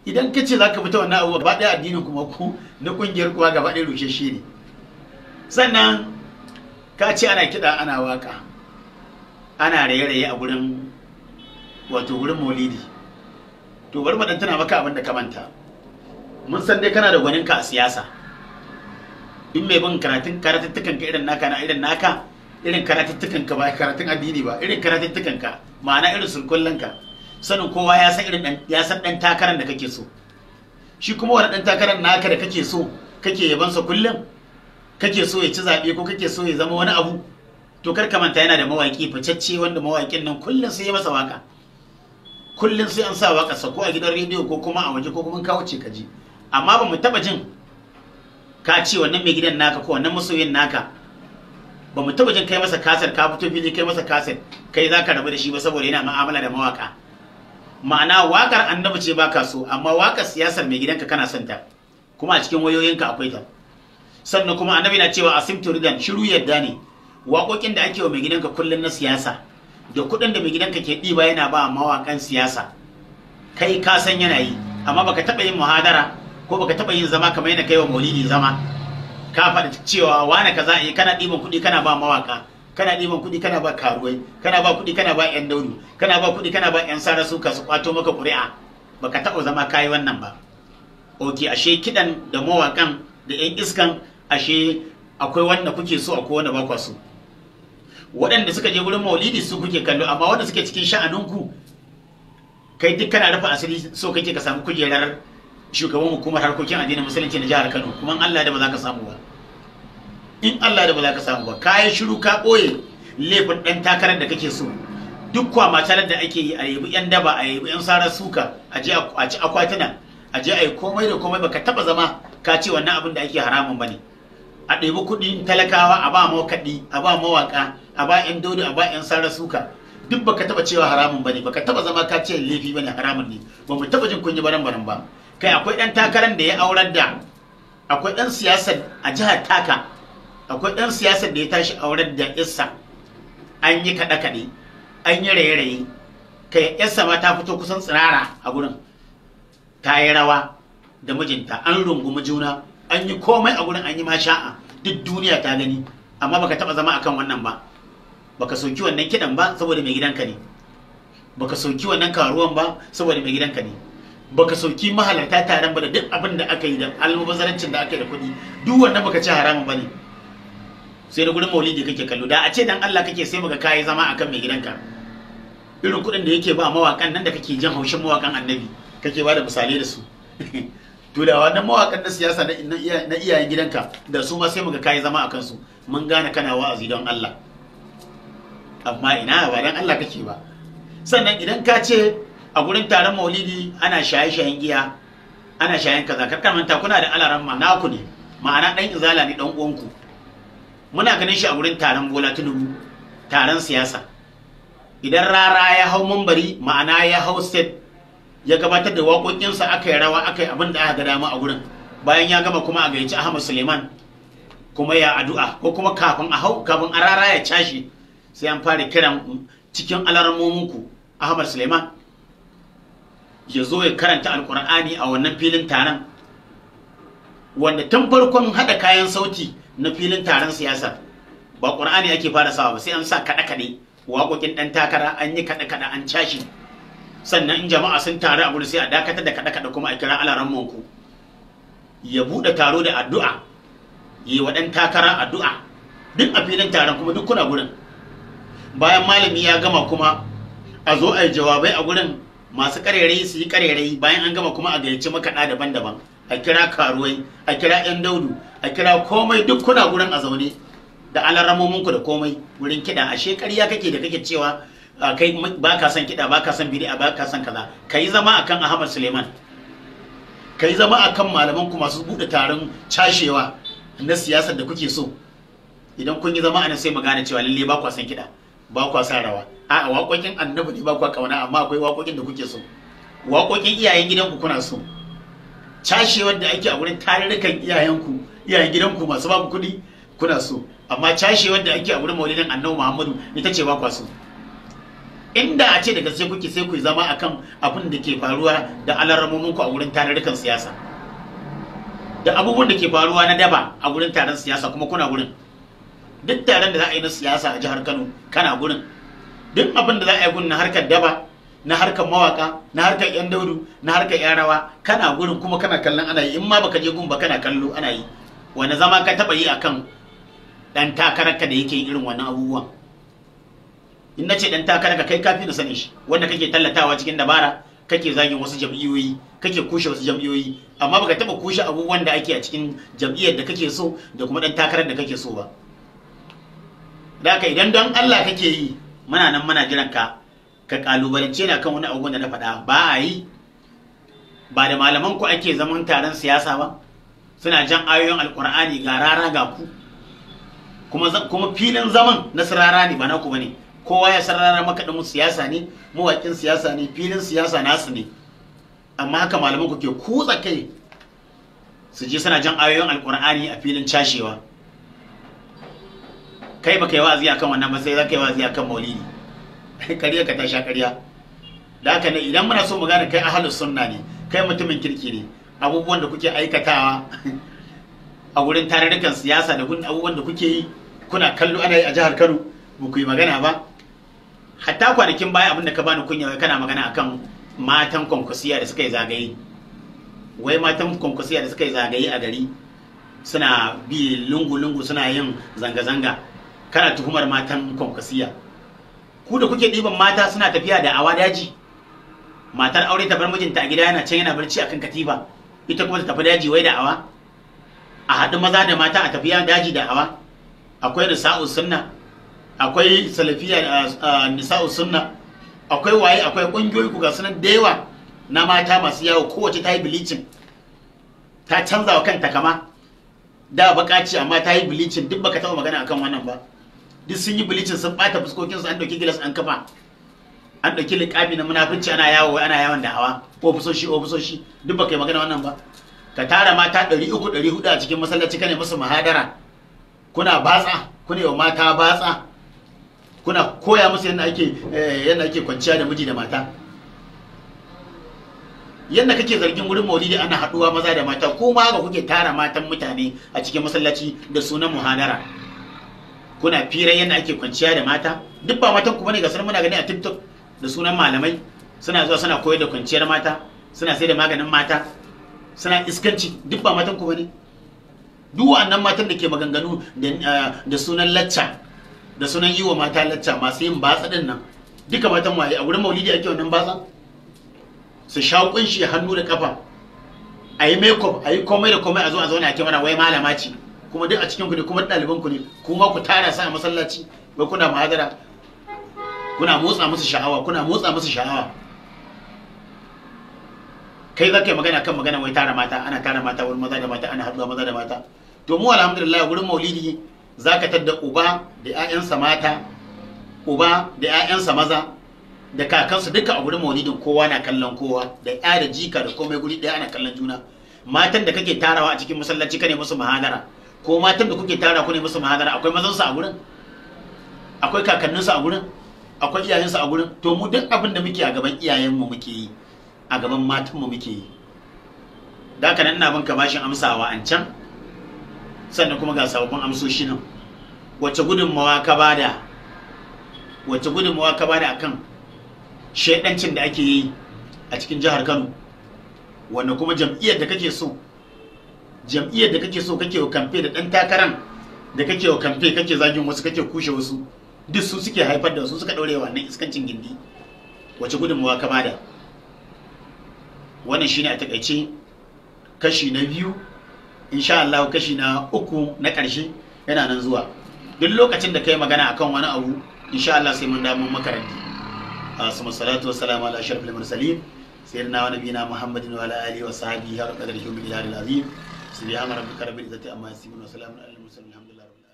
idan ka ce za ka fita wannan abubuwa gaba ɗaya addinin kuma ku na ƙungiyar kuwa gaba ɗaya rushe ne. Sannan ka ce ana kiɗa ana waka ana raye-raye a gurin wato gurin maulidi. To bari mu dan tana maka abin da ka manta. Mun san dai kana da gwaninka a siyasa. In mai bin karatuttukan ka irin naka irin karatuttukan ka ba karatun addini ba, irin karatuttukan ka ma'ana irin sulkullan ka. Sanin kowa ya san dan takaran da kake so. Shi kuma wani dan takaran naka da kake so kake yabansa kullum, kake so ya ci zabe ko kake so ya zama wani abu, to kar ka manta yana da mawaki facacce wanda mawakin nan kullum sai ya masa waka. Kullum sai an sa waƙarsa ko a gidan rediyo ko kuma a waje ko kuma kawo ce kaji. Amma ba mu taba jin ka ce wannan mai gidan naka ko wannan masoyin naka, ba mu taba jin kai masa kaset ka fito fili kai masa kaset kai zaka rabu da shi ba saboda yana mu'amala da mawaka. Ma'ana wakar annabi ce baka so, amma wakar siyasar mai gidanka kana son ta, kuma a cikin wayoyinka akwai ta. Sannan kuma annabi na cewa asimtu ridan, shiru yadda ne. Waƙoƙin da ake wa mai gidanka kullum na siyasa da kuɗin da mai gidanka ke ɗiba yana ba mawaƙan siyasa, kai ka san yana yi, amma baka taɓa yin muhadara ko baka taɓa yin zama kamar yana kai wa maulidi zama ka faɗi cewa wane kaza kana ɗiban kuɗi kana ba mawaƙa, kana ɗiban kuɗi kana ba karuwai, kana ba kuɗi kana ba ƴan daudu, kana ba kuɗi kana ba ƴan sara suka su kwato maka ƙuri'a. Baka taɓa zama kayi wannan ba. Ok, ashe kiɗan da mawaƙan da ƴan iskan ashe akwai wanda kuke so akwai wanda ba kwa so. Waɗanda suka je wurin maulidi su kuke kallo, amma wanda suke cikin sha'aninku kai duk kana rufe asiri so kake ka samu kujerar shugaban hukumar harkokin addinin musulunci na jihar Kano, kuma in Allah da ba za ka samu ba. In Allah da ba za ka samu ba, kayan shiru ka ɓoye laifin ɗan takarar da kake so. Duk kwamatalar da ake yi a yabi ƴan daba, a yabi ƴan sarar suka, a je a ci akwatuna, a je a yi komai da komai, baka taɓa zama ka ce wannan abin da ake haramun ba ne. A ɗebi kuɗin talakawa a ba mawakaɗi, a ba mawaƙa, a ba ƴan dodo, a ba ƴan sarar suka, duk baka taɓa cewa haramun bane, baka taɓa zama ka ce laifi bane, haramun ne. Ba mu taɓa jin kun yi baran ba. Kai akwai ɗan takarar da ya aurar da, akwai ɗan siyasar a jihar taka, akwai ɗan siyasar da ya tashi aurar da yarsa, an yi kaɗe-kaɗe, an yi raye-raye, kai yarsa ma ta fito kusan tsirara a gurin, ta yi rawa da mijinta, an rungumi juna, an yi komai a gurin, an yi masha'a, duk duniya ta gani, amma baka taba zama akan wannan ba. Baka soki wannan kidan ba saboda mai gidanka ne, baka soki wannan karuwan ba saboda mai gidanka ne, baka soki mahalarta taron ba da duk abin da aka yi da almubazarancin da aka yi da kuɗi, duk wannan baka ci haramun ba ne. Sai da gurin maulidi kake kallo, da a ce dan Allah kake sai muka kai zama akan mai gidanka. Irin kuɗin da yake ba mawakan nan da kake jin haushin mawakan annabi kake ba da misalai da su. To da wannan mawakan na siyasa na iyayen gidanka da su ma sai muka kai zama akan su, mun gane kana wa'azi don Allah. Amma ina ba dan Allah kake ba. Sannan idan ka ce a gurin taron maulidi ana shaye-shayen giya, ana shayen kaza, kar manta kuna da alaran ma naku ne, ma'ana dan izala ne dan uwanku. Muna ganin shi a gurin taron Bola Tinubu, taron siyasa. Idan rara ya hau mambari, ma'ana ya hau state, ya gabatar da waƙoƙinsa, aka yi rawa, aka yi abin da aka ga dama a gurin. Bayan ya gama kuma a gayyaci Ahmad Suleiman kuma ya addu'a, ko kuma kafin a rara ya cashi sai an fara kiran cikin alarmominku Ahmad Suleiman ya zo ya karanta alkur'ani a wannan filin taron, wanda tun farkon hada kayan sauti na filin taron siyasa ba ƙur'ani ake fara sawa ba, sai an sa kaɗe-kaɗe, waƙoƙin ɗan takara, an yi kaɗe-kaɗe an cashi. Sannan in jama'a sun taru a gudu sai a dakatar da kaɗe-kaɗe kuma a kira alarammanku ya buɗe taro da addu'a, yi wa ɗan takara addu'a, duk a filin taron kuma duk kuna gurin. Bayan malami ya gama kuma a zo a yi jawabai a gurin, masu ƙarairayi su yi ƙarairayi, bayan an gama kuma a gayyaci makaɗa daban-daban, a kira karuwai, a kira 'yan daudu, a kira komai, duk kuna gurin a zaune da alaramominku da komai wurin kiɗa. Ashe ƙarya kake da kake cewa kai ba ka son kiɗa, ba ka son bid'a, ba ka son kaza. Ka yi zama akan Ahmad Suleiman, ka yi zama akan malaman ku masu buɗe taron cashewa na siyasar da kuke so. Idan kun yi zama a nan sai mu gane cewa lalle ba kwa son kiɗa, ba kwa son rawa. A'a, waƙoƙin annabi ne ba kwa kauna, amma akwai waƙoƙin da kuke so. Waƙoƙin iyayen gidanku kuna so. Cashewar da ake a wurin tarurrukan iyayen gidanku masu ba ku kuɗi kuna so. Amma cashewar da ake a wurin maulidin annabi Muhammadu ita ce ba kwa so. inda a ce da gaske kuke sai ku zama akan abin da ke faruwa da alarramomin ku a wurin tarurrukan siyasa da abubuwan da ke faruwa na daba a wurin taron siyasa, kuma kuna gurin. Duk taron da za a yi na siyasa a jihar Kano kana gurin. Duk abin da za a yi gun na harkar daba, na harkar mawaka, na harkar yan daudu, na harkar yan rawa, kana gurin kuma kana kallon ana yi. In ma baka je gun ba kana kallo ana yi. Wani zama ka taba yi akan dan takararka da yake irin wannan abubuwan? In nace dan takararka kai kafi na sani shi, wanda kake tallatawa cikin dabara, kake zagin wasu jam'iyyoyi, kake kushe wasu jam'iyyoyi, amma baka taba kushe abubuwan da ake a cikin jam'iyyar da kake so da kuma dan takarar da kake so ba. Da haka idan don Allah kake yi, muna nan muna jiran ka kalubalance ni akan wani abubuwan da na faɗa. Ba a yi, ba da malaman ku ake zaman taron siyasa ba, suna jan ayoyin alkur'ani ga rara ga ku, kuma filin zaman na sirara ne ba naku bane. Kowa ya sarara makaɗin siyasa ne, mawaƙin siyasa ne, filin siyasa nasu ne. Amma haka malaman ku ke kutsa kai su je suna jan ayoyin alkur'ani a filin cashewa. Kai baka yi wa'azi akan wannan ba, sai za ka yi wa'azi akan maulidi. Kariya ka ta sha kariya. Da haka ne idan muna so mu gane kai ahlus sunna ne, kai mutumin kirki ne, abubuwan da kuke aikatawa a wurin tarurrukan siyasa da abubuwan da kuke yi kuna kallo ana yi a jihar Kano, ba ku yi magana ba. Hatta kwanakin baya abin da ka bani kunya wai kana magana akan matan kwankwasiya da suka yi zagaye. Wai matan kwankwasiya da suka yi zagaye a gari suna bi lungu-lungu suna yin zanga-zanga. Kana tuhumar matan kwankwasiya. Ku da kuke ɗiban mata suna tafiya da awa daji. Matar aure ta bar mijinta a gida yana can yana barci akan katifa, ita kuma ta tafi daji wai da awa. A haɗu maza da mata a tafiya daji da awa. Akwai nisa'u sunna, akwai salafiya nisa'u sunna, akwai waye, akwai ƙungiyoyi ku ga sunan da yawa na mata masu yawo, kowace ta yi bilicin, ta canza wa kanta kama. Da bakaci amma ta yi bilicin, duk baka taɓa magana akan wannan ba. Duk sun yi bilicin, sun ɓata fuskokinsu, an ɗauki gilas an kafa, an ɗauki liƙabi na munafunci ana yawo, ana yawon da hawa, ofisoshi, duk baka yi magana wannan ba. Ka tara mata 300-400 a cikin masallaci kane musu mahadara, kuna batsa, kuna yi wa mata batsa, kuna koya musu yadda ake kwanciya da miji da mata. Yadda kake zargin wurin maulidi ana haɗuwa maza da mata, ko ma ga kuke tara matan mutane a cikin masallaci da sunan muhadara, kuna fira yadda ake kwanciya da mata. Duk ba matan ku bane, ga sunan muna gani a TikTok da sunan malamai suna zuwa suna koyar da kwanciyar mata, suna sai da maganin mata, suna iskanci. Duk ba matan ku bane. Duk wa'annan matan da ke maganganu da sunan lacca, da sunan yi wa mata lacca, masu yin batsa din nan, duka matan waye? A wurin maulidi ake wannan batsa? Su sha kunshi hannu da kafa, a yi makeup, a yi komai da komai, a zo a zauna a ke mana wai malama ce, kuma duk a cikin ku ne, kuma ɗaliban ku ne, kuma ku tara sa a masallaci wai kuna muhadara, kuna motsa musu sha'awa, kuna motsa musu sha'awa. Kai za ka yi magana kan magana wai tara mata, ana tara mata wurin maza da mata, ana haɗuwa maza da mata. To mu alhamdulillah wurin maulidi za ka tadda uba da 'ya'yansa mata, uba da 'ya'yansa maza da kakansu duka a wurin maulidin, kowa na kallon kowa, da 'ya da jika da komai guri ɗaya ana kallon juna. Matan da kake tarawa a cikin masallaci ka ne musu muhadara, ko matan da kuke tara ku ne musu muhadara, akwai mazansu a gurin, akwai kakanninsu a gurin, akwai iyayensu a gurin. To mu duk abin da muke a gaban iyayenmu muke yi, a gaban matanmu muke yi. Da haka nan na bin ka bashin amsawa an can, sannan kuma ga sababbin amsoshi nan. Wace gudunmawa ka bada, wace gudunmawa ka bada akan shedancin da ake yi a cikin jihar Kano, wanda kuma jam'iyyar da kake so, jam'iyyar da kake so kake wa kamfe, da dan takaran da kake wa kamfe, kake zagin wasu, kake kushe wasu, duk su suke haifar da su, suka daure wannan iskancin gindi. Wace gudunmawa ka bada? Wannan shine a takaice kashi na biyu. Insha Allah kashi na uku na ƙarshe yana nan zuwa. Duk lokacin da kai magana akan wani abu, insha Allah sai mun dawo makaranti. Salatu wassalamu ala ashrafil mursalin sayyidina wa nabiyina Muhammadin wa ala alihi wa sahbihi har qadarihi min al-azim. Subhana rabbika rabbil izzati amma yasifun wa salamun alal mursalin. Alhamdulillah.